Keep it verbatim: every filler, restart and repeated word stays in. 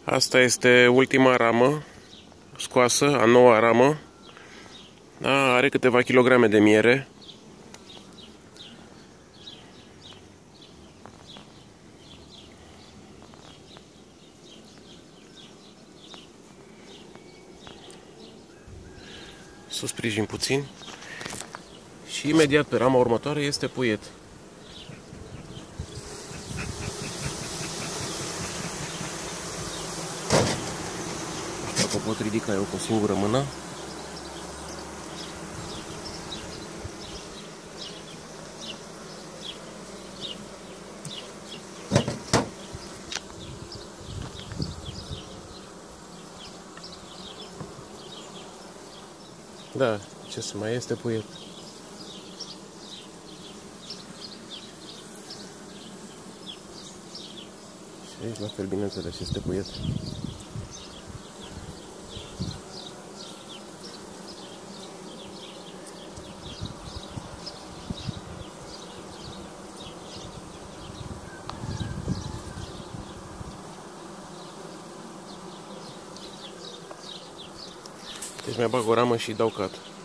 Asta este ultima ramă scoasă, a noua ramă. Da, are câteva kilograme de miere. Să o sprijin puțin. Și imediat pe rama următoare este puiet. Dacă o pot ridica eu cu o singură mână. Da, ce să mai este puiet. Și aici la fel, bineînțeles, este puiet. Deci mai bag o ramă și dau cat.